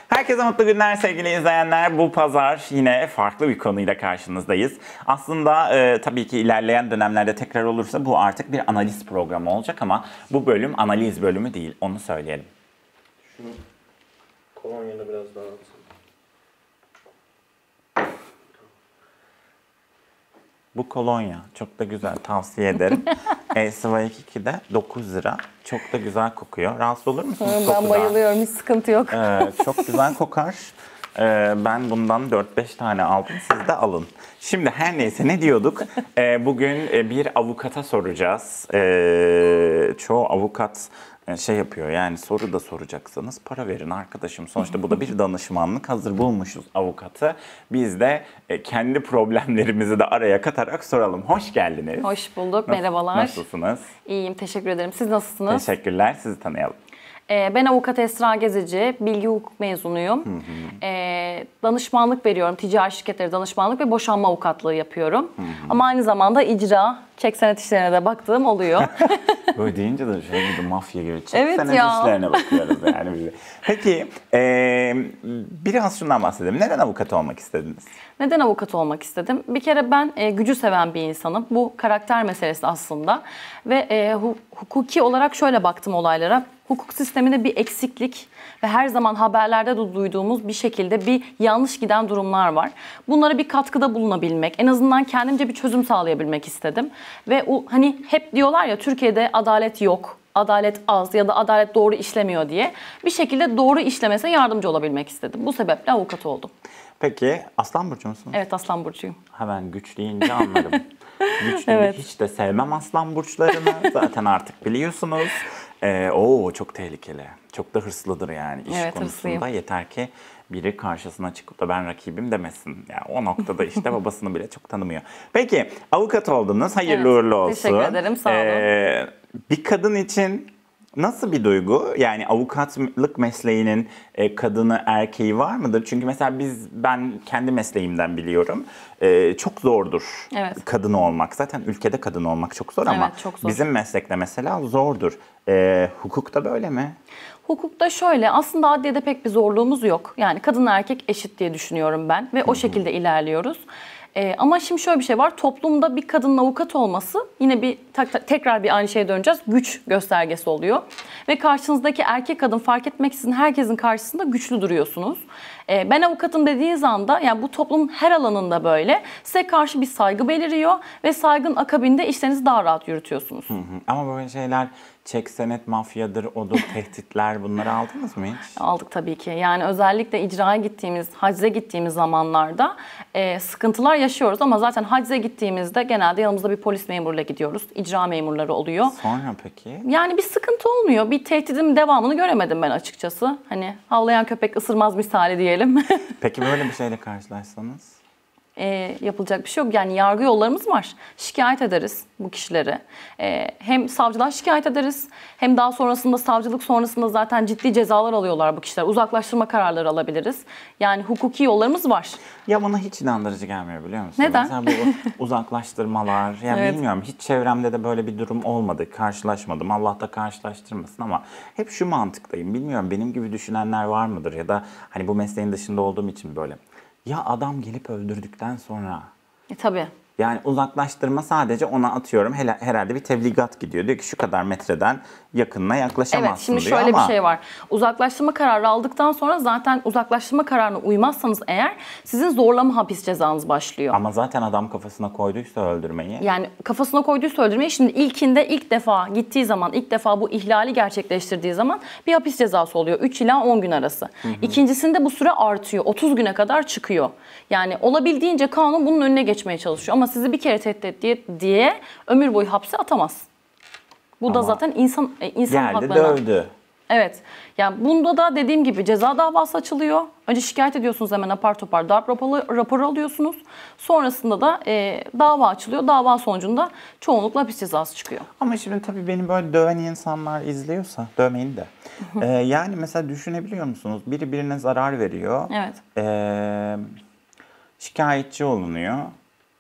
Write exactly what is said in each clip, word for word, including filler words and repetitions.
Herkese mutlu günler sevgili izleyenler. Bu pazar yine farklı bir konuyla karşınızdayız. Aslında e, tabii ki ilerleyen dönemlerde tekrar olursa bu artık bir analiz programı olacak ama bu bölüm analiz bölümü değil. Onu söyleyelim. Şunu kolonyayla biraz daha atsın. Bu kolonya çok da güzel, tavsiye ederim. E S Y ikide dokuz lira. Çok da güzel kokuyor. Rahatsız olur musunuz Ben kokudan? bayılıyorum, hiç sıkıntı yok. Ee, çok güzel kokar. Ee, ben bundan dört beş tane aldım. Siz de alın. Şimdi her neyse ne diyorduk? Ee, bugün bir avukata soracağız. Ee, çoğu avukat şey yapıyor, yani soru da soracaksanız para verin arkadaşım. Sonuçta bu da bir danışmanlık. Hazır bulmuşuz avukatı. Biz de kendi problemlerimizi de araya katarak soralım. Hoş geldiniz. Hoş bulduk, Nasıl, merhabalar. Nasılsınız? İyiyim, teşekkür ederim. Siz nasılsınız? Teşekkürler, sizi tanıyalım. Ee, ben avukat Esra Gezici, bilgi hukuk mezunuyum. Hı hı. Ee, danışmanlık veriyorum, ticari şirketlere danışmanlık ve boşanma avukatlığı yapıyorum. Hı hı. Ama aynı zamanda icra, çek senet işlerine de baktığım oluyor. Böyle deyince de şey gibi, mafya gibi çek Evet senet ya. işlerine bakıyoruz yani biz. Peki e, biraz şundan bahsedelim. Neden avukat olmak istediniz? Neden avukat olmak istedim? Bir kere ben e, gücü seven bir insanım. Bu karakter meselesi aslında. Ve e, hu- hukuki olarak şöyle baktım olaylara. Hukuk sisteminde bir eksiklik ve her zaman haberlerde de duyduğumuz bir şekilde bir yanlış giden durumlar var. Bunlara bir katkıda bulunabilmek, en azından kendimce bir çözüm sağlayabilmek istedim. Ve o, hani hep diyorlar ya, Türkiye'de adalet yok, adalet az ya da adalet doğru işlemiyor diye. Bir şekilde doğru işlemesine yardımcı olabilmek istedim. Bu sebeple avukat oldum. Peki Aslan burcu musunuz? Evet, Aslan burcuyum. Hemen güç deyince anlarım. Güç deyince Evet. hiç de sevmem aslan burçlarını. Zaten artık biliyorsunuz. Ee, oo çok tehlikeli. Çok da hırslıdır yani iş Evet, konusunda. hırslıyım. Yeter ki biri karşısına çıkıp da ben rakibim demesin. Yani o noktada işte babasını bile çok tanımıyor. Peki avukat oldunuz. Hayırlı Evet, uğurlu olsun. teşekkür ederim, sağ olun. Ee, bir kadın için nasıl bir duygu? Yani avukatlık mesleğinin e, kadını erkeği var mıdır? Çünkü mesela biz, ben kendi mesleğimden biliyorum. E, çok zordur Evet. kadın olmak. Zaten ülkede kadın olmak çok zor ama Evet, çok zor. bizim meslekte mesela zordur. E, hukukta böyle mi? Hukukta şöyle, aslında adliyede pek bir zorluğumuz yok. Yani kadın erkek eşit diye düşünüyorum ben ve o şekilde ilerliyoruz. Ee, ama şimdi şöyle bir şey var, toplumda bir kadının avukat olması yine bir tekrar bir aynı şeye döneceğiz. Güç göstergesi oluyor. Ve karşınızdaki erkek kadın fark etmeksizin herkesin karşısında güçlü duruyorsunuz. Ee, ben avukatım dediğiniz anda, yani bu toplumun her alanında böyle, size karşı bir saygı beliriyor ve saygın akabinde işlerinizi daha rahat yürütüyorsunuz. Hı hı. Ama böyle şeyler, çek senet mafyadır, odur, tehditler, bunları aldınız mı hiç? Aldık tabii ki. Yani özellikle icraya gittiğimiz, hacize gittiğimiz zamanlarda e, sıkıntılar yaşıyoruz. Ama zaten hacize gittiğimizde genelde yanımızda bir polis memuruyla gidiyoruz. İcra memurları oluyor. Sonra peki? Yani bir sıkıntı olmuyor. Bir tehditin devamını göremedim ben açıkçası. Hani havlayan köpek ısırmaz misali diyelim. Peki böyle bir şeyle karşılaşsanız? E, yapılacak bir şey yok. Yani yargı yollarımız var. Şikayet ederiz bu kişileri. E, hem savcılığa şikayet ederiz, hem daha sonrasında savcılık sonrasında zaten ciddi cezalar alıyorlar bu kişiler. Uzaklaştırma kararları alabiliriz. Yani hukuki yollarımız var. Ya bana hiç inandırıcı gelmiyor, biliyor musun? Neden? Mesela bu uzaklaştırmalar, yani Evet. bilmiyorum, hiç çevremde de böyle bir durum olmadı, karşılaşmadım. Allah da karşılaştırmasın ama hep şu mantıktayım. Bilmiyorum, benim gibi düşünenler var mıdır ya da hani bu mesleğin dışında olduğum için böyle. Ya adam gelip öldürdükten sonra, E, tabii. yani uzaklaştırma sadece ona, atıyorum hele- herhalde bir tebligat gidiyor. Diyor ki şu kadar metreden yakınına yaklaşamazsın Evet, şimdi diyor şöyle ama bir şey var. Uzaklaştırma kararı aldıktan sonra zaten uzaklaştırma kararına uymazsanız eğer sizin zorlama hapis cezanız başlıyor. ama zaten adam kafasına koyduysa öldürmeyi. Yani kafasına koyduysa öldürmeyi, şimdi ilkinde ilk defa gittiği zaman, ilk defa bu ihlali gerçekleştirdiği zaman bir hapis cezası oluyor. üç ila on gün arası. Hı hı. İkincisinde bu süre artıyor. otuz güne kadar çıkıyor. Yani olabildiğince kanun bunun önüne geçmeye çalışıyor. Ama sizi bir kere tehdit etti diye, diye ömür boyu hapse atamaz. Bu da Ama zaten insan e, insan geldi haklarına. dövdü. Evet. Yani bunda da dediğim gibi ceza davası açılıyor. Önce şikayet ediyorsunuz, hemen apar topar darp raporu, raporu alıyorsunuz. Sonrasında da e, dava açılıyor. Dava sonucunda çoğunlukla hapis cezası çıkıyor. Ama şimdi tabii beni böyle döven insanlar izliyorsa, dövmeyin de. Ee, yani mesela düşünebiliyor musunuz? Biri birine zarar veriyor. Evet. Ee, şikayetçi olunuyor.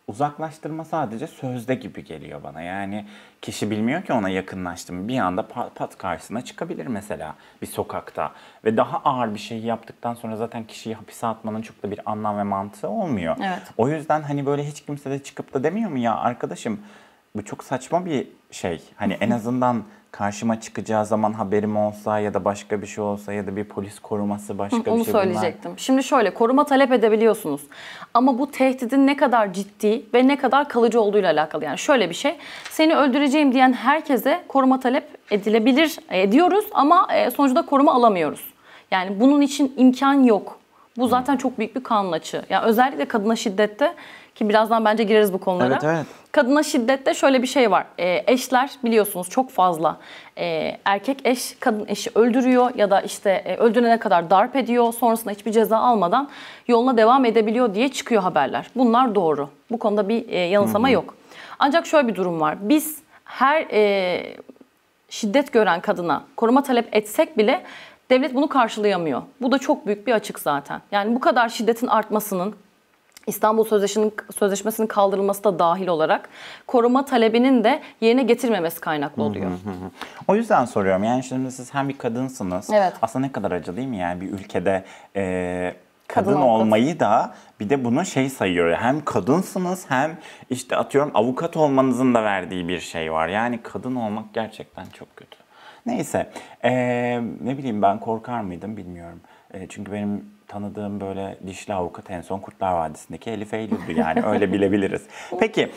uzaklaştırma sadece sözde gibi geliyor bana. Yani kişi bilmiyor ki ona yakınlaştım. Bir anda pat, pat karşısına çıkabilir mesela bir sokakta. Ve daha ağır bir şey yaptıktan sonra zaten kişiyi hapise atmanın çok da bir anlam ve mantığı olmuyor. Evet. O yüzden hani böyle hiç kimse de çıkıp da demiyor mu ya arkadaşım bu çok saçma bir şey. Hani en azından karşıma çıkacağı zaman haberim olsa ya da başka bir şey olsa ya da bir polis koruması başka bir Onu şey söyleyecektim. Şimdi şöyle koruma talep edebiliyorsunuz. Ama bu tehdidin ne kadar ciddi ve ne kadar kalıcı olduğuyla alakalı. Yani şöyle bir şey. Seni öldüreceğim diyen herkese koruma talep edilebilir, ediyoruz ama sonuçta koruma alamıyoruz. Yani bunun için imkan yok. Bu zaten çok büyük bir kanun açığı. Yani özellikle kadına şiddette ki birazdan bence gireriz bu konulara. Evet, evet. Kadına şiddette şöyle bir şey var. E, eşler biliyorsunuz çok fazla e, erkek eş kadın eşi öldürüyor ya da işte e, öldürene kadar darp ediyor. Sonrasında hiçbir ceza almadan yoluna devam edebiliyor diye çıkıyor haberler. Bunlar doğru. Bu konuda bir e, yanılsama yok. Ancak şöyle bir durum var. Biz her e, şiddet gören kadına koruma talep etsek bile devlet bunu karşılayamıyor. Bu da çok büyük bir açık zaten. Yani bu kadar şiddetin artmasının İstanbul Sözleşmesi'nin, Sözleşmesi'nin kaldırılması da dahil olarak koruma talebinin de yerine getirmemesi kaynaklı oluyor. Hı hı hı. O yüzden soruyorum. Yani şimdi siz hem bir kadınsınız. Evet. Aslında ne kadar acı değil mi? Yani bir ülkede e, kadın, Kadın olmayı da bir de bunu şey sayıyor. Hem kadınsınız hem işte atıyorum avukat olmanızın da verdiği bir şey var. Yani kadın olmak gerçekten çok kötü. Neyse. E, ne bileyim ben korkar mıydım bilmiyorum. E, çünkü benim tanıdığım böyle dişli avukat en son Kurtlar Vadisi'ndeki Elif Eylül'dü yani öyle bilebiliriz. Peki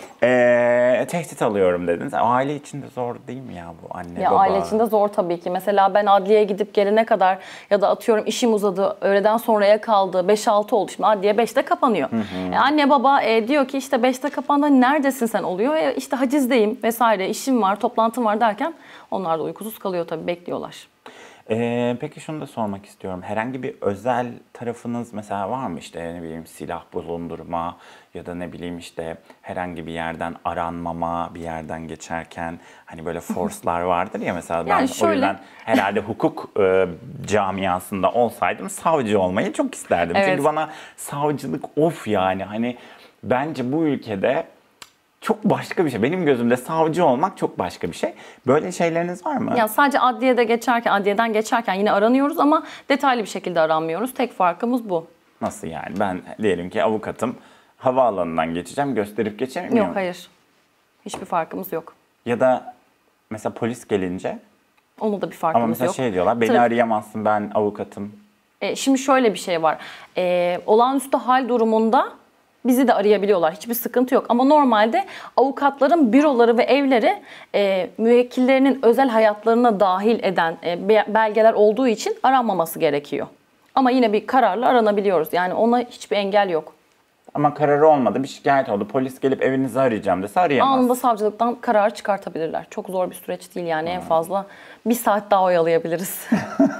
ee, tehdit alıyorum dediniz. Aile için de zor değil mi ya bu anne ya baba? Aile için de zor tabii ki. Mesela ben adliyeye gidip gelene kadar ya da atıyorum işim uzadı, öğleden sonraya kaldı, beş altı oldu. Şimdi adliye beşte kapanıyor. Hı hı. E, anne baba e, diyor ki işte beşte kapandı neredesin sen oluyor. E, işte hacizdeyim vesaire işim var, toplantım var derken onlar da uykusuz kalıyor tabii bekliyorlar. Ee, peki şunu da sormak istiyorum. Herhangi bir özel tarafınız mesela var mı? İşte ne bileyim silah bulundurma ya da ne bileyim işte herhangi bir yerden aranmama, bir yerden geçerken hani böyle force'lar vardır ya mesela ben Yani şöyle... o yüzden herhalde hukuk e, camiasında olsaydım savcı olmayı çok isterdim. Evet. Çünkü bana savcılık of yani hani bence bu ülkede çok başka bir şey. Benim gözümde savcı olmak çok başka bir şey. Böyle şeyleriniz var mı? Ya sadece adliyede geçerken, adliyeden geçerken yine aranıyoruz ama detaylı bir şekilde aranmıyoruz. Tek farkımız bu. Nasıl yani? Ben diyelim ki avukatım, havaalanından geçeceğim, gösterip geçemiyor muyum? Yok, hayır. Hiçbir farkımız yok. Ya da mesela polis gelince? Onun da bir farkımız yok. Ama mesela yok. şey diyorlar, beni Tabii. arayamazsın ben avukatım. E, şimdi şöyle bir şey var. E, olağanüstü hal durumunda bizi de arayabiliyorlar. Hiçbir sıkıntı yok. Ama normalde avukatların büroları ve evleri e, müvekkillerinin özel hayatlarına dahil eden e, belgeler olduğu için aranmaması gerekiyor. Ama yine bir kararla aranabiliyoruz. Yani ona hiçbir engel yok. Ama kararı olmadı, bir şikayet oldu. Polis gelip evinizi arayacağım dese arayamaz. Anında savcılıktan karar çıkartabilirler. Çok zor bir süreç değil yani. Hmm. En fazla bir saat daha oyalayabiliriz.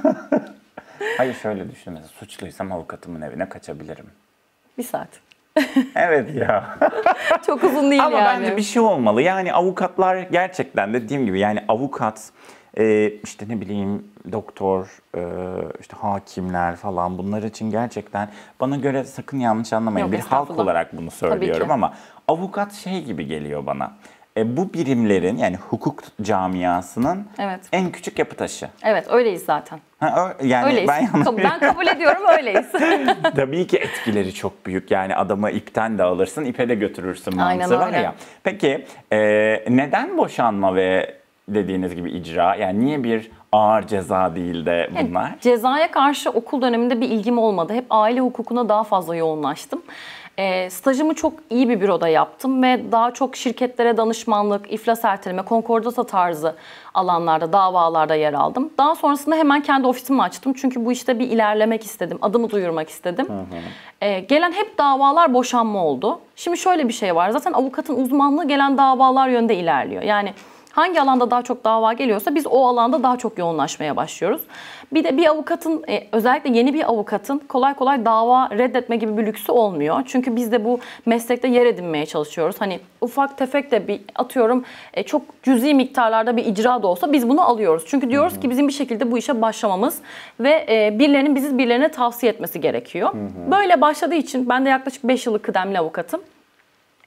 Hayır şöyle düşün mesela suçluysam avukatımın evine kaçabilirim. Bir saat. Evet ya. Çok uzun değil Ama yani. Ama bence bir şey olmalı. Yani avukatlar gerçekten dediğim gibi yani avukat, e, işte ne bileyim doktor, e, işte hakimler falan bunlar için gerçekten bana göre sakın yanlış anlamayın. Yok, bir halk olarak bunu söylüyorum ama avukat şey gibi geliyor bana. E, bu birimlerin yani hukuk camiasının evet. en küçük yapı taşı. Evet öyleyiz zaten. Ha, yani öyleyiz. Ben, ben kabul ediyorum öyleyiz. Tabii ki etkileri çok büyük. Yani adamı ipten de alırsın, ipe de götürürsün mantığı var ya. Peki e, neden boşanma ve dediğiniz gibi icra? Yani niye bir ağır ceza değil de bunlar? Yani, cezaya karşı okul döneminde bir ilgim olmadı. Hep aile hukukuna daha fazla yoğunlaştım. E, stajımı çok iyi bir büroda yaptım ve daha çok şirketlere danışmanlık, iflas erteleme, konkordata tarzı alanlarda, davalarda yer aldım. Daha sonrasında hemen kendi ofisimi açtım. Çünkü bu işte bir ilerlemek istedim, adımı duyurmak istedim. Hı hı. E, gelen hep davalar boşanma oldu. Şimdi şöyle bir şey var, zaten avukatın uzmanlığı gelen davalar yönde ilerliyor. Yani hangi alanda daha çok dava geliyorsa biz o alanda daha çok yoğunlaşmaya başlıyoruz. Bir de bir avukatın, özellikle yeni bir avukatın kolay kolay dava reddetme gibi bir lüksü olmuyor. Çünkü biz de bu meslekte yer edinmeye çalışıyoruz. Hani ufak tefek de bir atıyorum çok cüzi miktarlarda bir icra da olsa biz bunu alıyoruz. Çünkü diyoruz hı hı. ki bizim bir şekilde bu işe başlamamız ve birilerinin bizi birilerine tavsiye etmesi gerekiyor. Hı hı. Böyle başladığı için ben de yaklaşık beş yıllık kıdemli avukatım.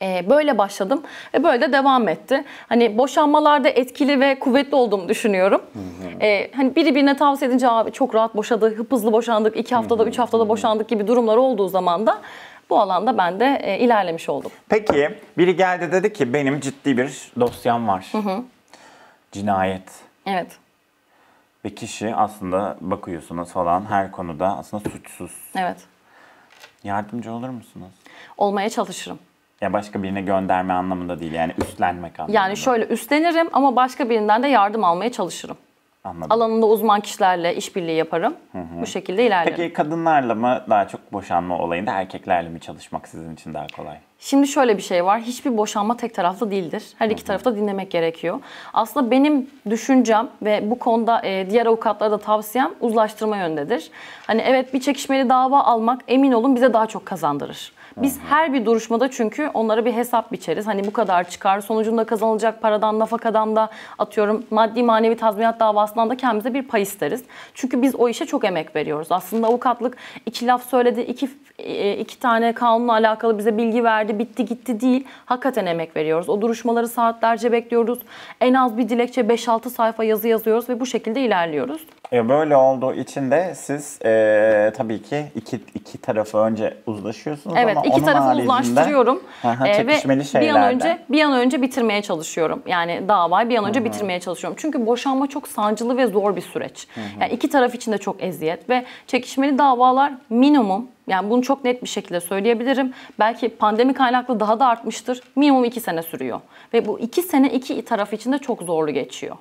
Ee, böyle başladım ve böyle de devam etti. Hani boşanmalarda etkili ve kuvvetli olduğumu düşünüyorum. Ee, hani biri birine tavsiye edince abi çok rahat boşadı, hıp hızlı boşandık, iki haftada, üç haftada boşandık gibi durumlar olduğu zaman da bu alanda ben de e, ilerlemiş oldum. Peki biri geldi dedi ki benim ciddi bir dosyam var. Hı hı. Cinayet. Evet. Ve kişi aslında bakıyorsunuz falan her konuda aslında suçsuz. Evet. Yardımcı olur musunuz? Olmaya çalışırım. Ya başka birine gönderme anlamında değil yani üstlenmek anlamında. Yani şöyle üstlenirim ama başka birinden de yardım almaya çalışırım. Anladım. Alanında uzman kişilerle işbirliği yaparım. Hı hı. Bu şekilde ilerlerim. Peki kadınlarla mı daha çok boşanma olayında erkeklerle mi çalışmak sizin için daha kolay? Şimdi şöyle bir şey var. Hiçbir boşanma tek taraflı değildir. Her iki tarafı da dinlemek gerekiyor. Aslında benim düşüncem ve bu konuda e, diğer avukatlara da tavsiyem uzlaştırma yöndedir. Hani evet bir çekişmeli dava almak emin olun bize daha çok kazandırır. Biz her bir duruşmada çünkü onlara bir hesap biçeriz. Hani bu kadar çıkar, sonucunda kazanılacak paradan, nafakadan da atıyorum maddi manevi tazminat davasından da kendimize bir pay isteriz. Çünkü biz o işe çok emek veriyoruz. Aslında avukatlık iki laf söyledi, iki, iki tane kanunla alakalı bize bilgi verdi, bitti gitti değil. Hakikaten emek veriyoruz. O duruşmaları saatlerce bekliyoruz. En az bir dilekçe beş altı sayfa yazı yazıyoruz ve bu şekilde ilerliyoruz. E böyle olduğu için de siz e, tabii ki iki iki tarafı önce uzlaşıyorsunuz evet, ama iki onun tarafı haricinde, uzlaştırıyorum aha, ee, ve bir an önce bir an önce bitirmeye çalışıyorum. Yani davayı bir an önce hı hı. bitirmeye çalışıyorum. Çünkü boşanma çok sancılı ve zor bir süreç. Hı hı. Yani iki taraf için de çok eziyet ve çekişmeli davalar minimum, yani bunu çok net bir şekilde söyleyebilirim. Belki pandemi kaynaklı daha da artmıştır. Minimum iki sene sürüyor ve bu iki sene iki taraf için de çok zorlu geçiyor.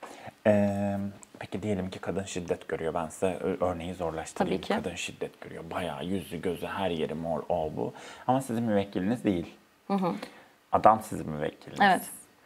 Eee Peki diyelim ki kadın şiddet görüyor. Ben size örneği zorlaştırayım. Tabii ki. Kadın şiddet görüyor. Bayağı yüzü gözü her yeri mor ol bu. Ama sizin müvekkiliniz değil. Hı hı. Adam sizin müvekkiliniz. Evet.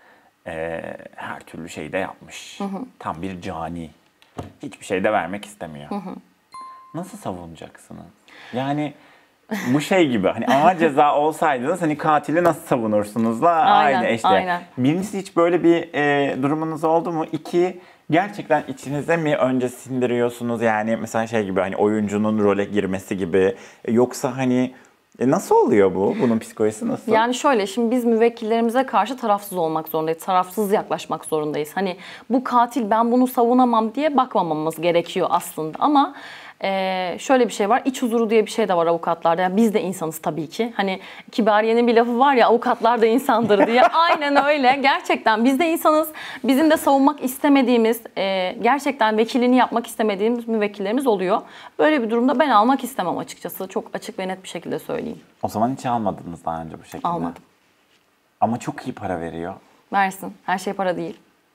Ee, her türlü şey de yapmış. Hı hı. Tam bir cani. Hiçbir şey de vermek istemiyor. Hı hı. Nasıl savunacaksınız? Yani bu şey gibi hani ağır ceza olsaydınız hani katili nasıl savunursunuzla aynen, aynı işte. Aynen. Birincisi hiç böyle bir e, durumunuz oldu mu? İki, gerçekten içinize mi önce sindiriyorsunuz yani mesela şey gibi hani oyuncunun role girmesi gibi yoksa hani e nasıl oluyor bu? Bunun psikolojisi nasıl? Yani şöyle şimdi biz müvekkillerimize karşı tarafsız olmak zorundayız. Tarafsız yaklaşmak zorundayız. Hani bu katil ben bunu savunamam diye bakmamamız gerekiyor aslında ama Ee, şöyle bir şey var. İç huzuru diye bir şey de var avukatlarda. Yani biz de insanız tabii ki. Hani Kibariye'nin bir lafı var ya avukatlar da insandır diye. Aynen öyle. Gerçekten biz de insanız. Bizim de savunmak istemediğimiz, e, gerçekten vekilini yapmak istemediğimiz müvekkillerimiz oluyor. Böyle bir durumda ben almak istemem açıkçası. Çok açık ve net bir şekilde söyleyeyim. O zaman hiç almadınız daha önce bu şekilde. Almadım. Ama çok iyi para veriyor. Versin. Her şey para değil.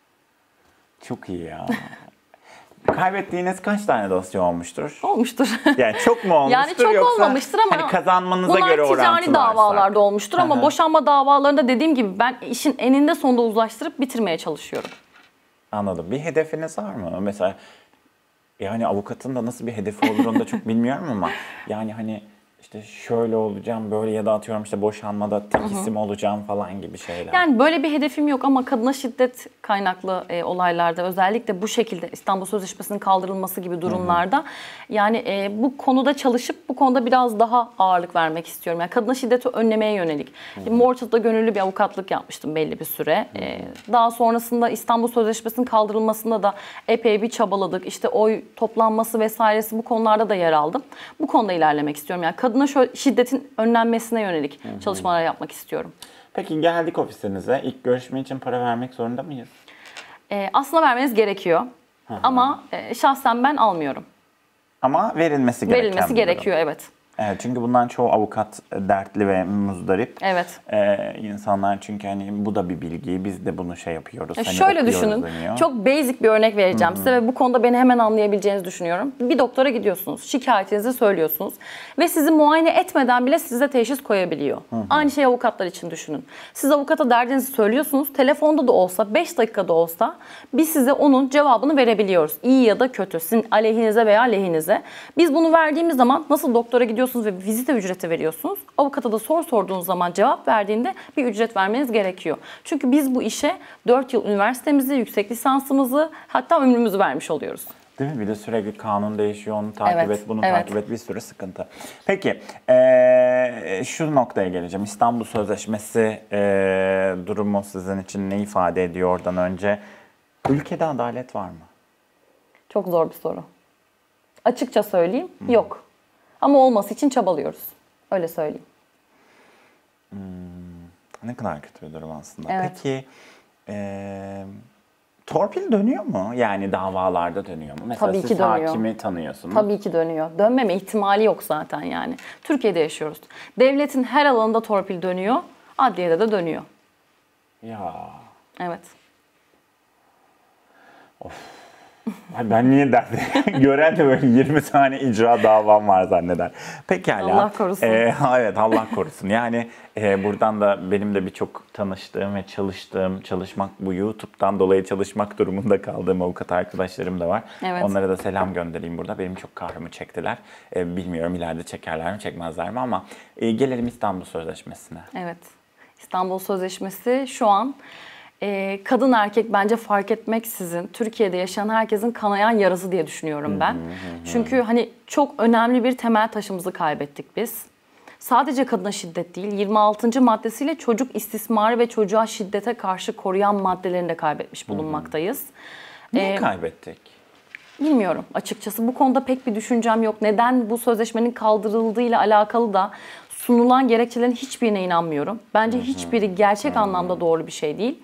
Çok iyi ya. Kaybettiğiniz kaç tane dosya olmuştur? Olmuştur. Yani çok mu olmuştur yani çok yoksa olmamıştır ama hani kazanmanıza göre bunlar ticari davalarda olmuştur ama boşanma davalarında dediğim gibi ben işin eninde sonunda uzlaştırıp bitirmeye çalışıyorum. Anladım. Bir hedefiniz var mı? Mesela yani avukatın da nasıl bir hedefi olur onu da çok bilmiyorum ama yani hani işte şöyle olacağım, böyle ya da atıyorum işte boşanmada tek isim olacağım falan gibi şeyler. Yani böyle bir hedefim yok ama kadına şiddet kaynaklı e, olaylarda özellikle bu şekilde İstanbul Sözleşmesi'nin kaldırılması gibi durumlarda hı hı. yani e, bu konuda çalışıp bu konuda biraz daha ağırlık vermek istiyorum. Yani kadına şiddeti önlemeye yönelik. Hı hı. Morça'da gönüllü bir avukatlık yapmıştım belli bir süre. Hı hı. E, daha sonrasında İstanbul Sözleşmesi'nin kaldırılmasında da epey bir çabaladık. İşte oy toplanması vesairesi bu konularda da yer aldım. Bu konuda ilerlemek istiyorum. Yani kadına şöyle şiddetin önlenmesine yönelik hı hı. çalışmalar yapmak istiyorum. Peki geldik ofisinize. İlk görüşme için para vermek zorunda mıyız? Ee, aslında vermeniz gerekiyor. Hı hı. Ama e, şahsen ben almıyorum. Ama verilmesi gereken Verilmesi gerekiyor durum. Evet. Evet, çünkü bundan çoğu avukat dertli ve muzdarip. Evet. Ee, insanlar çünkü hani bu da bir bilgi, biz de bunu şey yapıyoruz. Hani şöyle düşünün, deniyor. Çok basic bir örnek vereceğim Hı-hı. size ve bu konuda beni hemen anlayabileceğinizi düşünüyorum. Bir doktora gidiyorsunuz, şikayetinizi söylüyorsunuz ve sizi muayene etmeden bile size teşhis koyabiliyor. Hı-hı. Aynı şeyi avukatlar için düşünün. Siz avukata derdinizi söylüyorsunuz, telefonda da olsa, beş dakikada olsa biz size onun cevabını verebiliyoruz. İyi ya da kötü, sizin aleyhinize veya lehinize. Biz bunu verdiğimiz zaman nasıl doktora gidiyorsunuz ve vizite ücreti veriyorsunuz. Avukata da soru sorduğunuz zaman cevap verdiğinde bir ücret vermeniz gerekiyor. Çünkü biz bu işe dört yıl üniversitemizi, yüksek lisansımızı hatta ömrümüzü vermiş oluyoruz. Değil mi? Bir de sürekli kanun değişiyor, onu takip Evet, et, bunu evet. takip et, bir sürü sıkıntı. Peki, ee, şu noktaya geleceğim. İstanbul Sözleşmesi ee, durumu sizin için ne ifade ediyor oradan önce? Ülkede adalet var mı? Çok zor bir soru. Açıkça söyleyeyim, yok. Ama olması için çabalıyoruz. Öyle söyleyeyim. Ne kadar kötü bir durum aslında. Evet. Peki, ee, torpil dönüyor mu? Yani davalarda dönüyor mu? Mesela Tabii ki siz dönüyor. hakimi tanıyorsunuz. Tabii ki dönüyor. Dönmeme ihtimali yok zaten yani. Türkiye'de yaşıyoruz. Devletin her alanında torpil dönüyor, adliyede de dönüyor. Ya... Evet. Ay ben niye derdim? Gören de böyle yirmi tane icra davam var zanneder. Pekala. Allah korusun. Ee, evet Allah korusun. Yani e, buradan da benim de birçok tanıştığım ve çalıştığım, çalışmak bu YouTube'dan dolayı çalışmak durumunda kaldığım avukat arkadaşlarım da var. Evet. Onlara da selam göndereyim burada. Benim çok kahrımı çektiler. E, bilmiyorum ileride çekerler mi çekmezler mi ama e, gelelim İstanbul Sözleşmesi'ne. Evet. İstanbul Sözleşmesi şu an e, kadın erkek bence fark etmeksizin Türkiye'de yaşayan herkesin kanayan yarası diye düşünüyorum ben. Çünkü hani çok önemli bir temel taşımızı kaybettik biz. Sadece kadına şiddet değil, yirmi altıncı maddesiyle çocuk istismarı ve çocuğa şiddete karşı koruyan maddelerini de kaybetmiş bulunmaktayız. Niye Ee, kaybettik? Bilmiyorum açıkçası. Bu konuda pek bir düşüncem yok. Neden bu sözleşmenin kaldırıldığıyla alakalı da sunulan gerekçelerin hiçbirine inanmıyorum. Bence hiçbiri gerçek anlamda doğru bir şey değil.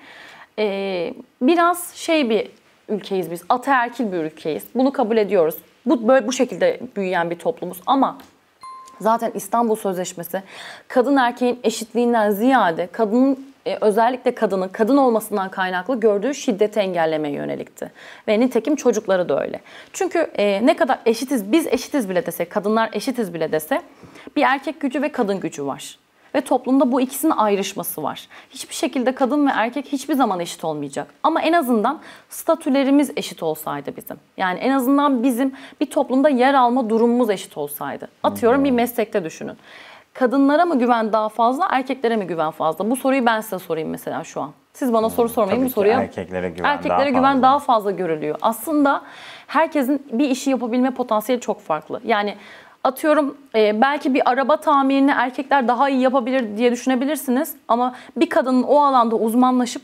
Ee, biraz şey bir ülkeyiz biz. Ataerkil bir ülkeyiz. Bunu kabul ediyoruz. Bu böyle bu şekilde büyüyen bir toplumuz ama zaten İstanbul Sözleşmesi kadın erkeğin eşitliğinden ziyade kadının e, özellikle kadının kadın olmasından kaynaklı gördüğü şiddeti engellemeye yönelikti. Ve nitekim çocukları da öyle. Çünkü e, ne kadar eşitiz, biz eşitiz bile dese, kadınlar eşitiz bile dese bir erkek gücü ve kadın gücü var. Ve toplumda bu ikisinin ayrışması var. Hiçbir şekilde kadın ve erkek hiçbir zaman eşit olmayacak. Ama en azından statülerimiz eşit olsaydı bizim. Yani en azından bizim bir toplumda yer alma durumumuz eşit olsaydı. Atıyorum bir meslekte düşünün. Kadınlara mı güven daha fazla, erkeklere mi güven fazla? Bu soruyu ben size sorayım mesela şu an. Siz bana soru sormayın Tabii bu ki soruya. erkeklere güven Erkeklere daha güven fazla. daha fazla görülüyor. Aslında herkesin bir işi yapabilme potansiyeli çok farklı. Yani atıyorum e, belki bir araba tamirini erkekler daha iyi yapabilir diye düşünebilirsiniz. Ama bir kadının o alanda uzmanlaşıp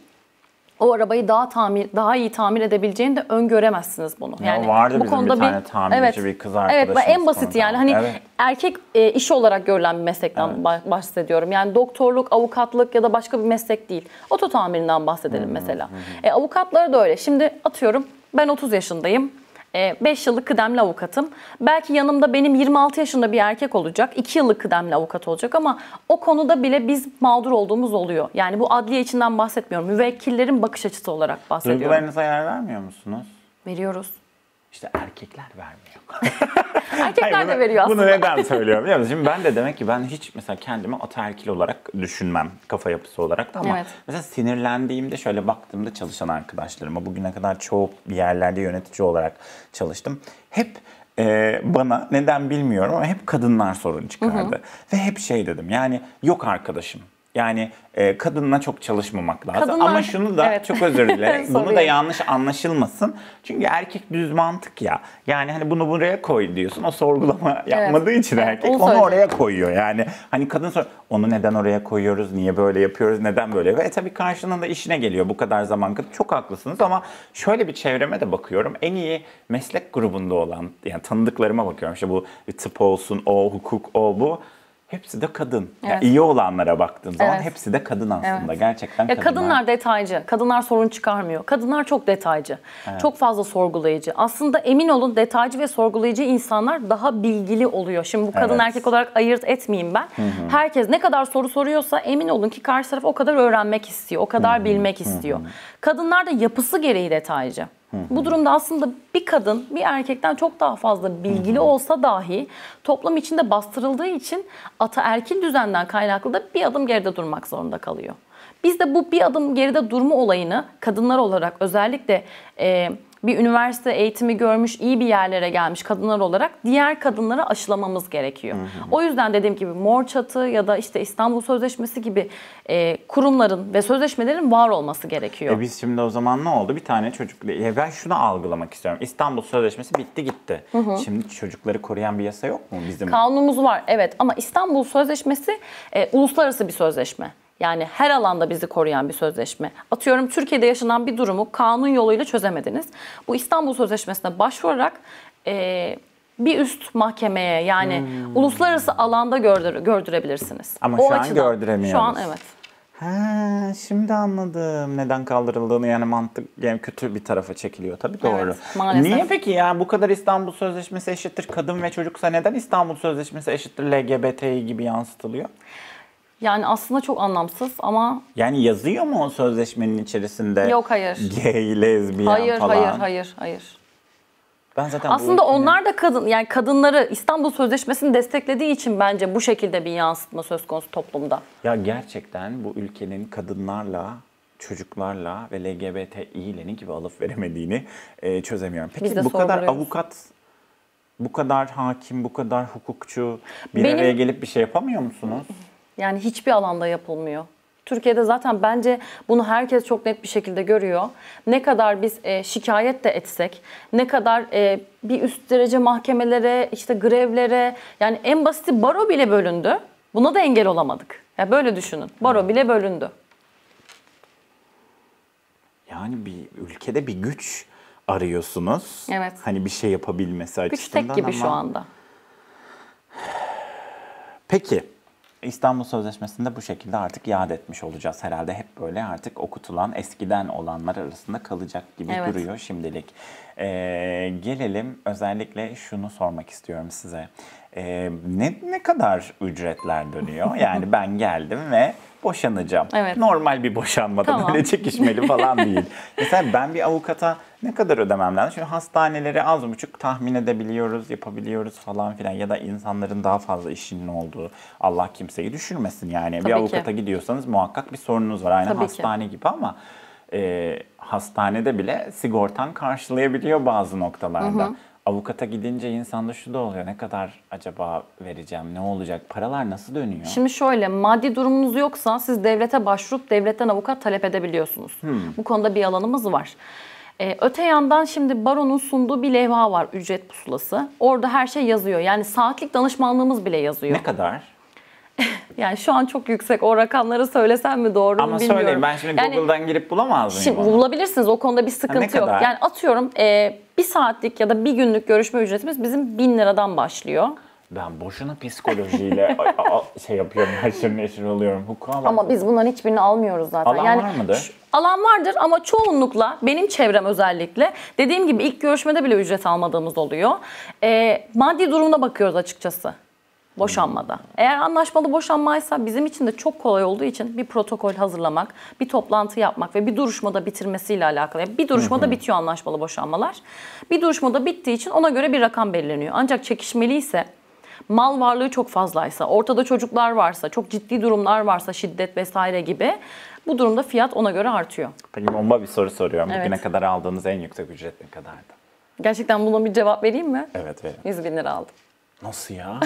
o arabayı daha tamir daha iyi tamir edebileceğini de öngöremezsiniz bunu. Ya vardı bizim bir tane tamirci, bir kız Evet, arkadaşımız en basit konuda. yani hani Evet. erkek e, işi olarak görülen bir meslekten Evet. bah- bahsediyorum. Yani doktorluk, avukatlık ya da başka bir meslek değil. Oto tamirinden bahsedelim mesela. E, avukatları da öyle. Şimdi atıyorum ben otuz yaşındayım. beş yıllık kıdemli avukatım. Belki yanımda benim yirmi altı yaşında bir erkek olacak. iki yıllık kıdemli avukat olacak ama o konuda bile biz mağdur olduğumuz oluyor. Yani bu adliye içinden bahsetmiyorum. Müvekkillerin bakış açısı olarak bahsediyorum. Duygularınıza yer vermiyor musunuz? Veriyoruz. İşte erkekler vermiyor. Erkekler Hayır, de bunu- veriyor aslında. Bunu neden söylüyorum biliyor musun? Şimdi ben de demek ki ben hiç mesela kendimi ataerkil olarak düşünmem kafa yapısı olarak da ama Evet. mesela sinirlendiğimde şöyle baktığımda çalışan arkadaşlarıma bugüne kadar çoğu bir yerlerde yönetici olarak çalıştım. Hep e, bana neden bilmiyorum ama hep kadınlar sorun çıkardı. Ve hep şey dedim yani yok arkadaşım. Yani e, kadınla çok çalışmamak lazım. Kadınlar- Ama şunu da Evet. çok özür dilerim. Bunu da Soruyor. yanlış anlaşılmasın. Çünkü erkek düz mantık ya. Yani hani bunu buraya koy diyorsun. O sorgulama yapmadığı için Evet, erkek onu onu söyleyeceğim. oraya koyuyor. Yani hani kadın sor onu neden oraya koyuyoruz? Niye böyle yapıyoruz? Neden böyle? Ve tabii karşılığında işine geliyor bu kadar zaman. Çok haklısınız ama şöyle bir çevreme de bakıyorum. En iyi meslek grubunda olan yani tanıdıklarıma bakıyorum. İşte bu tıp olsun, o hukuk, o bu. Hepsi de kadın. Yani Evet. iyi olanlara baktığın zaman Evet. hepsi de kadın aslında. Evet. Gerçekten Ya kadınlar. kadınlar detaycı. Kadınlar sorun çıkarmıyor. Kadınlar çok detaycı. Çok fazla sorgulayıcı. Aslında emin olun detaycı ve sorgulayıcı insanlar daha bilgili oluyor. Şimdi bu kadın Evet. erkek olarak ayırt etmeyeyim ben. Herkes ne kadar soru soruyorsa emin olun ki karşı taraf o kadar öğrenmek istiyor. O kadar bilmek istiyor. Kadınlar da yapısı gereği detaycı. Bu durumda aslında bir kadın bir erkekten çok daha fazla bilgili olsa dahi toplum içinde bastırıldığı için ataerkil düzenden kaynaklı da bir adım geride durmak zorunda kalıyor. Biz de bu bir adım geride durma olayını kadınlar olarak özellikle e, bir üniversite eğitimi görmüş, iyi bir yerlere gelmiş kadınlar olarak diğer kadınlara aşılamamız gerekiyor. Hı hı. O yüzden dediğim gibi Mor Çatı ya da işte İstanbul Sözleşmesi gibi e, kurumların ve sözleşmelerin var olması gerekiyor. E biz şimdi o zaman ne oldu? Bir tane çocuk... Ya ben şunu algılamak istiyorum. İstanbul Sözleşmesi bitti gitti. Hı hı. Şimdi çocukları koruyan bir yasa yok mu bizim? Kanunumuz var evet ama İstanbul Sözleşmesi e, uluslararası bir sözleşme. Yani her alanda bizi koruyan bir sözleşme. Atıyorum Türkiye'de yaşanan bir durumu kanun yoluyla çözemediniz. Bu İstanbul Sözleşmesi'ne başvurarak e, bir üst mahkemeye yani hmm. uluslararası alanda gördür, gördürebilirsiniz. Ama o şu an açıdan, gördüremiyoruz. Şu an evet. Ha, şimdi anladım neden kaldırıldığını, yani mantık yani kötü bir tarafa çekiliyor tabii, doğru. Evet, maalesef. Niye peki ya bu kadar İstanbul Sözleşmesi eşittir kadın ve çocuksa neden İstanbul Sözleşmesi eşittir L G B T gibi yansıtılıyor? Yani aslında çok anlamsız ama... Yani yazıyor mu o sözleşmenin içerisinde? Yok hayır. Gay, lezbiyen hayır, falan? Hayır, hayır, hayır. Ben zaten aslında bu onlar da kadın, yani kadınları İstanbul Sözleşmesi'ni desteklediği için bence bu şekilde bir yansıtma söz konusu toplumda. Ya gerçekten bu ülkenin kadınlarla, çocuklarla ve L G B T İ ile ne gibi alıp veremediğini e, çözemiyorum. Peki bu kadar avukat, bu kadar hakim, bu kadar hukukçu bir Benim... araya gelip bir şey yapamıyor musunuz? Yani hiçbir alanda yapılmıyor. Türkiye'de zaten bence bunu herkes çok net bir şekilde görüyor. Ne kadar biz e, şikayet de etsek, ne kadar e, bir üst derece mahkemelere, işte grevlere, yani en basiti baro bile bölündü. Buna da engel olamadık. Ya böyle düşünün. Baro bile bölündü. Yani bir ülkede bir güç arıyorsunuz. Evet. Hani bir şey yapabilmesi güç açısından ama. Güç tek gibi şu anda. Peki. İstanbul Sözleşmesi'nde bu şekilde artık iade etmiş olacağız herhalde. Hep böyle artık okutulan, eskiden olanlar arasında kalacak gibi evet. duruyor şimdilik. Ee, gelelim özellikle şunu sormak istiyorum size. Ee, ne, ne kadar ücretler dönüyor? Yani ben geldim ve boşanacağım. Evet. Normal bir boşanmada tamam. böyle çekişmeli falan değil. Mesela ben bir avukata ne kadar ödemem lazım? Çünkü hastaneleri az buçuk tahmin edebiliyoruz, yapabiliyoruz falan filan. Ya da insanların daha fazla işinin olduğu, Allah kimseyi düşürmesin yani. Tabii bir avukata ki. gidiyorsanız muhakkak bir sorununuz var. Aynı Tabii hastane ki. gibi ama e, hastanede bile sigortan karşılayabiliyor bazı noktalarda. Hı hı. Avukata gidince insanda şu da oluyor. Ne kadar acaba vereceğim? Ne olacak? Paralar nasıl dönüyor? Şimdi şöyle, maddi durumunuz yoksa siz devlete başvurup devletten avukat talep edebiliyorsunuz. Hmm. Bu konuda bir alanımız var. Ee, öte yandan şimdi baronun sunduğu bir levha var, ücret pusulası. Orada her şey yazıyor. Yani saatlik danışmanlığımız bile yazıyor. Ne kadar? Yani şu an çok yüksek. O rakamları söylesem mi doğru Ama mu bilmiyorum. Ama söyleyin, ben şimdi yani, Google'dan girip bulamaz mıyım Şimdi onu? Bulabilirsiniz, o konuda bir sıkıntı yok. Yani atıyorum e, bir saatlik ya da bir günlük görüşme ücretimiz bizim bin liradan başlıyor. Ben boşuna psikolojiyle şey yapıyorum, haşır neşir oluyorum. Hukuka ama bak. Biz bunların hiçbirini almıyoruz zaten. Alan yani, var mıdır? Alan vardır ama çoğunlukla, benim çevrem özellikle, dediğim gibi ilk görüşmede bile ücret almadığımız oluyor. E, maddi durumuna bakıyoruz açıkçası. Boşanmada. Eğer anlaşmalı boşanmaysa bizim için de çok kolay olduğu için bir protokol hazırlamak, bir toplantı yapmak ve bir duruşmada bitirmesiyle alakalı. Bir duruşmada hı hı. bitiyor anlaşmalı boşanmalar. Bir duruşmada bittiği için ona göre bir rakam belirleniyor. Ancak çekişmeliyse, mal varlığı çok fazlaysa, ortada çocuklar varsa, çok ciddi durumlar varsa, şiddet vesaire gibi, bu durumda fiyat ona göre artıyor. Peki bomba bir soru soruyorum. Evet. Bugüne kadar aldığınız en yüksek ücret ne kadardı? Gerçekten buna bir cevap vereyim mi? Evet, verin. yüz bin lira aldım. Nasıl ya?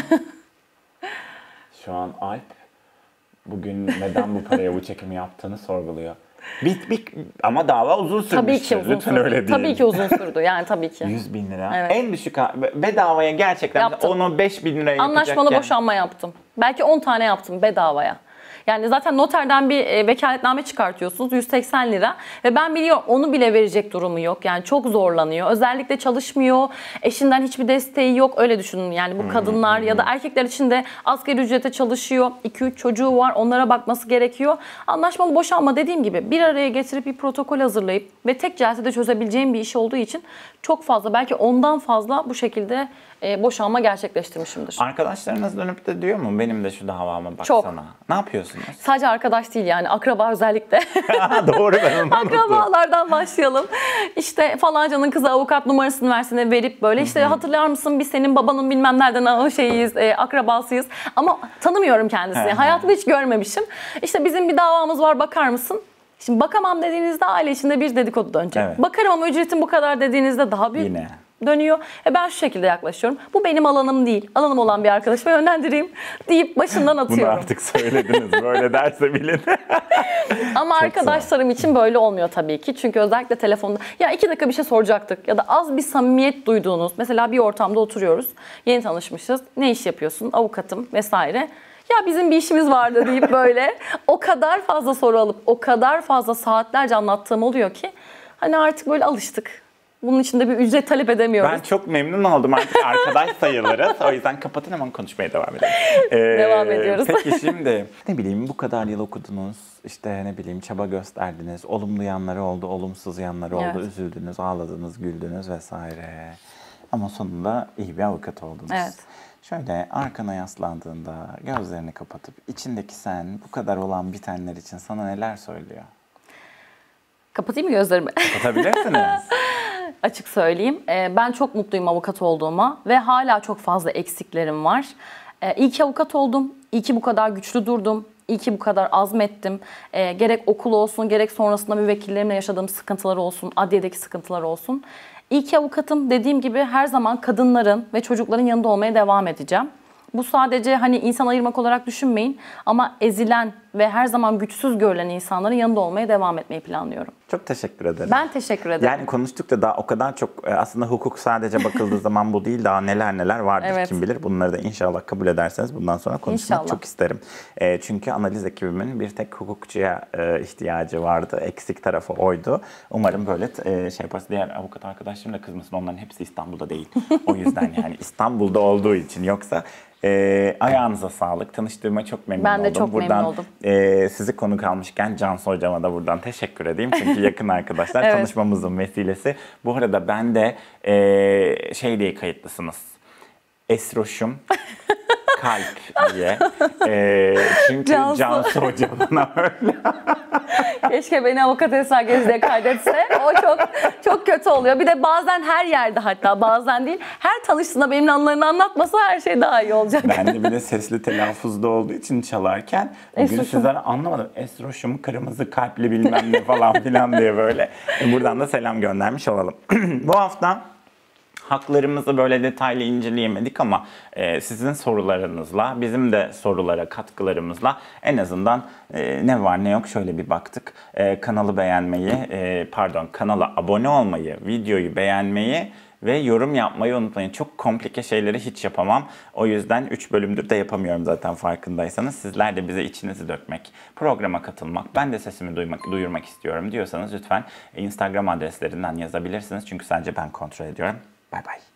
Şu an Alp bugün neden bu paraya bu çekimi yaptığını sorguluyor. Bir, bir, ama dava uzun sürmüştür. Tabii ki uzun Lütfen sürdü. öyle değil. Tabii ki uzun sürdü. Yani tabii ki. yüz bin lira. Evet. En düşük bedavaya gerçekten onu beş bin liraya yapacakken. Anlaşmalı boşanma yaptım. Belki on tane yaptım bedavaya. Yani zaten noterden bir e, vekaletname çıkartıyorsunuz, yüz seksen lira ve ben biliyorum onu bile verecek durumu yok. Yani çok zorlanıyor. Özellikle çalışmıyor, eşinden hiçbir desteği yok. Öyle düşünün yani bu kadınlar ya da erkekler için de asgari ücrete çalışıyor. iki üç çocuğu var, onlara bakması gerekiyor. Anlaşmalı boşanma dediğim gibi bir araya getirip bir protokol hazırlayıp ve tek celsede çözebileceğim bir iş olduğu için çok fazla, belki ondan fazla bu şekilde e, boşanma gerçekleştirmişimdir. Arkadaşlarınız dönüp de diyor mu benim de şu davama baksana? Çok. Ne yapıyorsunuz? Sadece arkadaş değil yani akraba özellikle. Doğru, ben onu Akrabalardan başlayalım. İşte falancanın kızı avukat numarasını versene verip böyle işte hatırlar mısın biz senin babanın bilmem nereden şeyiz, e, akrabasıyız. Ama tanımıyorum kendisini. Hayatımda hiç görmemişim. İşte bizim bir davamız var bakar mısın? Şimdi bakamam dediğinizde aile içinde bir dedikodu dönecek. Evet. Bakarım ama ücretim bu kadar dediğinizde daha büyük Yine. dönüyor. E ben şu şekilde yaklaşıyorum. Bu benim alanım değil. Alanım olan bir arkadaşıma yönlendireyim deyip başından Bunu atıyorum. artık söylediniz. Böyle derse bilin. Ama Çok arkadaşlarım için böyle olmuyor tabii ki. Çünkü özellikle telefonda ya iki dakika bir şey soracaktık ya da az bir samimiyet duyduğunuz, mesela bir ortamda oturuyoruz. Yeni tanışmışız. Ne iş yapıyorsun? Avukatım vesaire. Ya bizim bir işimiz vardı deyip böyle o kadar fazla soru alıp o kadar fazla saatlerce anlattığım oluyor ki hani artık böyle alıştık. Bunun için de bir ücret talep edemiyoruz. Ben çok memnun oldum, artık arkadaş sayılırız. O yüzden kapatın, hemen konuşmaya devam edelim. Ee, Devam ediyoruz. Peki şimdi ne bileyim, bu kadar yıl okudunuz, işte ne bileyim çaba gösterdiniz, olumlu yanları oldu, olumsuz yanları oldu, Evet. üzüldünüz, ağladınız, güldünüz vesaire. Ama sonunda iyi bir avukat oldunuz. Evet. Şöyle arkana yaslandığında gözlerini kapatıp içindeki sen bu kadar olan bitenler için sana neler söylüyor? Kapatayım mı gözlerimi? Kapatabilirsiniz. Açık söyleyeyim. Ee, Ben çok mutluyum avukat olduğuma ve hala çok fazla eksiklerim var. Ee, İyi ki avukat oldum. İyi ki bu kadar güçlü durdum. İyi ki bu kadar azmettim. Ee, Gerek okul olsun, gerek sonrasında müvekkillerimle yaşadığım sıkıntılar olsun, adliyedeki sıkıntılar olsun. İyi ki avukatım, dediğim gibi her zaman kadınların ve çocukların yanında olmaya devam edeceğim. Bu sadece hani insan ayırmak olarak düşünmeyin ama ezilen ve her zaman güçsüz görülen insanların yanında olmaya devam etmeyi planlıyorum. Çok teşekkür ederim. Ben teşekkür ederim. Yani konuştukça daha o kadar çok, e, aslında hukuk sadece bakıldığı zaman bu değil, daha neler neler vardır Evet. kim bilir. Bunları da inşallah kabul ederseniz bundan sonra konuşmak İnşallah. çok isterim. E, çünkü analiz ekibimin bir tek hukukçuya e, ihtiyacı vardı. Eksik tarafı oydu. Umarım böyle e, şey yaparız. Diğer avukat arkadaşlarım da kızmasın. Onların hepsi İstanbul'da değil. O yüzden yani İstanbul'da olduğu için, yoksa e, ayağınıza sağlık. Tanıştığıma çok memnun Ben de oldum. çok memnun buradan, oldum. e, sizi konuk almışken Cansu hocama da buradan teşekkür edeyim. Çünkü yakın arkadaşlar. Evet. Tanışmamızın vesilesi. Bu arada ben de e, şey diye kayıtlısınız. Esroşum kalp diye. E, çünkü Cansu. Cansu hoca bana öyle. Keşke beni avukat Esra Gezdi'ye kaydetse. O çok çok kötü oluyor. Bir de bazen her yerde, hatta bazen değil, her tanıştığında benim anılarını anlatmasa her şey daha iyi olacak. Ben de bir de sesli telaffuzda olduğu için çalarken bugün Esroşum. sizler anlamadım. Esroşum kırmızı kalpli bilmem ne falan filan diye böyle. Buradan da selam göndermiş olalım. Bu hafta haklarımızı böyle detaylı inceleyemedik ama e, sizin sorularınızla, bizim de sorulara katkılarımızla en azından e, ne var ne yok şöyle bir baktık. E, kanalı beğenmeyi, e, pardon kanala abone olmayı, videoyu beğenmeyi ve yorum yapmayı unutmayın. Çok komplike şeyleri hiç yapamam. O yüzden üç bölümdür de yapamıyorum zaten, farkındaysanız. Sizler de bize içinizi dökmek, programa katılmak, ben de sesimi duymak, duyurmak istiyorum diyorsanız lütfen Instagram adreslerinden yazabilirsiniz. Çünkü sadece ben kontrol ediyorum. Bay bay.